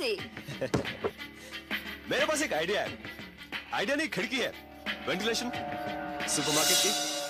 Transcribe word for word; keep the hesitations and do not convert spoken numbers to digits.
से। मेरे पास एक आइडिया है। आइडिया नहीं, खिड़की है। वेंटिलेशन सुपरमार्केट की।